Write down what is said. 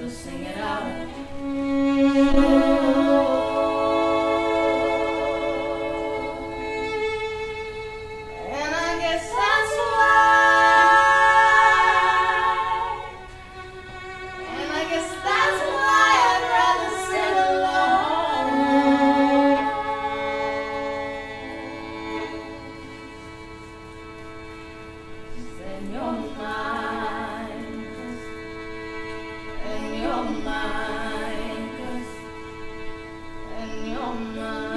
just sing it out. And I guess that's why. And I guess that's why I'd rather sit alone. Then you're mine, and you're mine, and you're mine.